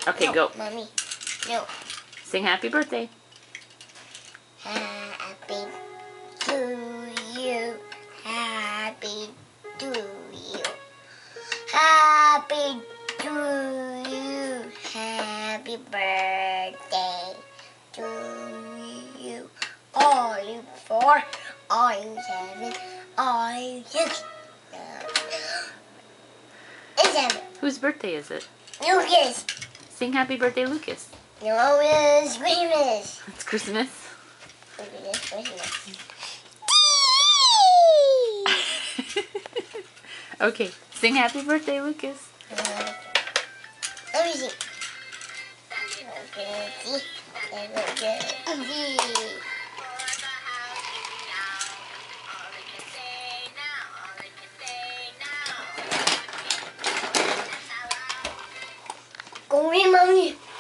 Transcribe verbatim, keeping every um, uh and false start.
Okay, no, go. Mommy. No. Sing happy birthday. Happy to you. Happy to you. Happy to you. Happy birthday to you. All you four, all you seven, all you six. It's seven. Whose birthday is it? Lucas. Sing happy birthday, Lucas. No, it's Christmas. It's Christmas. It's Christmas. Okay, sing happy birthday, Lucas. Uh, let me see. Okay, see. Okay, see. Go in, Mommy.